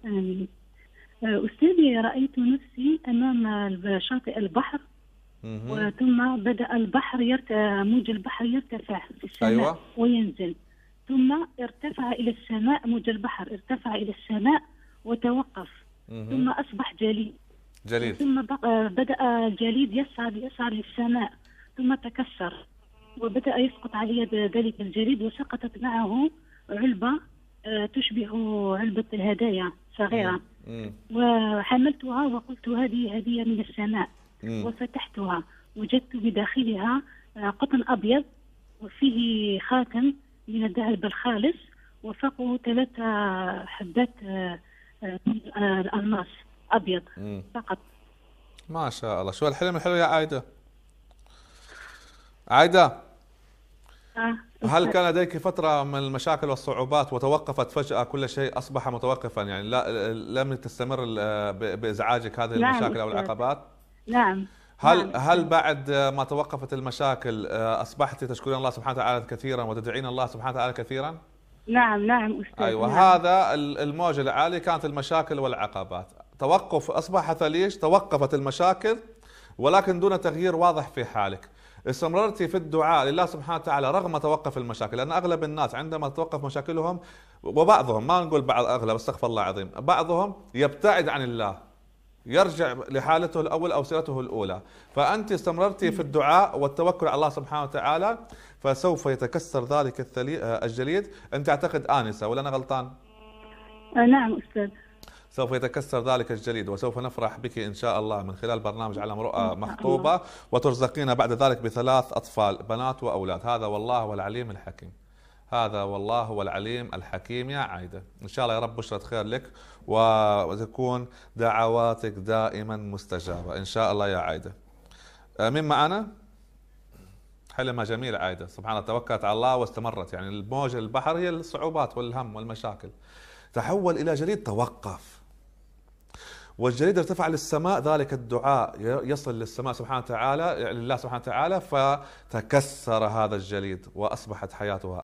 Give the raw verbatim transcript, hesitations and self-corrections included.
آمين. آه، أستاذي، رأيت نفسي أمام شاطئ البحر، مهم. وثم بدأ البحر يرتفع، موج البحر يرتفع في السماء أيوة. وينزل، ثم ارتفع إلى السماء، موج البحر ارتفع إلى السماء وتوقف، ثم مهم. أصبح جليد، جليد. ثم بقى بدأ الجليد يصعد يصعد للسماء، ثم تكسر وبدأ يسقط علي ذلك الجليد، وسقطت معه علبة آه، تشبه علبة الهدايا مم. صغيرة، مم. وحملتها وقلت هذه هدية من السماء، مم. وفتحتها وجدت بداخلها آه، قطن أبيض، وفيه خاتم من الذهب الخالص، وفوقه ثلاث حبات آه، آه، من آه، الألماس أبيض مم. فقط. ما شاء الله، شو الحلم الحلو يا عايدة. عايدة، آه، هل أستاذ. كان لديك فترة من المشاكل والصعوبات وتوقفت فجأة كل شيء أصبح متوقفا، يعني لا لم تستمر ال- ب- بإزعاجك هذه نعم المشاكل أو أستاذ. العقبات؟ نعم. هل نعم هل أستاذ. بعد ما توقفت المشاكل أصبحت تشكرين الله سبحانه وتعالى كثيرا وتدعين الله سبحانه وتعالى كثيرا؟ نعم. نعم أستاذ. أيوة، نعم. هذا ال- الموج العالي كانت المشاكل والعقبات. توقف أصبح ثليج، توقفت المشاكل ولكن دون تغيير واضح في حالك. استمررتي في الدعاء لله سبحانه وتعالى رغم توقف المشاكل، لأن أغلب الناس عندما تتوقف مشاكلهم، وبعضهم، ما نقول بعض، أغلب، استغفر الله العظيم، بعضهم يبتعد عن الله، يرجع لحالته الأول أو سيرته الأولى. فأنت استمررتي في الدعاء والتوكل على الله سبحانه وتعالى، فسوف يتكسر ذلك الثلي- الجليد. أنت أعتقد آنسة ولا أنا غلطان؟ آه، نعم أستاذ. سوف يتكسر ذلك الجليد، وسوف نفرح بك إن شاء الله من خلال برنامج علم إن رؤى شاء الله. مخطوبة، وترزقين بعد ذلك بثلاث أطفال بنات وأولاد. هذا والله هو العليم الحكيم. هذا والله هو العليم الحكيم يا عايدة. إن شاء الله يا رب بشرة خير لك، وتكون دعواتك دائما مستجابة إن شاء الله يا عايدة. آه، مين معنا؟ حلمها جميل عايدة، سبحان الله، توكلت على الله واستمرت. يعني الموج البحر هي الصعوبات والهم والمشاكل، تحول إلى جليد، توقف، والجليد ارتفع للسماء. ذلك الدعاء يصل للسماء سبحانه وتعالى، لله سبحانه وتعالى، فتكسر هذا الجليد وأصبحت حياتها